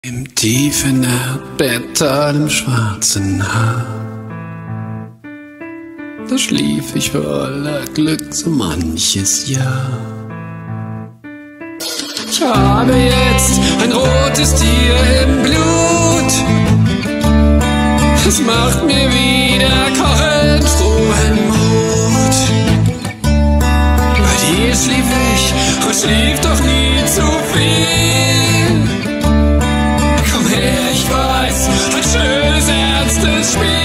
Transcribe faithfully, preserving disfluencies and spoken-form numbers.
Im tiefen Erdbett allem schwarzen Haar, da schlief ich voller Glück so manches Jahr. Ich habe jetzt ein rotes Tier im Blut, es macht mir wieder kochend frohen Mut. Bei dir schlief ich und schlief doch nie zu viel. Komm her, ich weiß, ein schönes ernstes Spiel.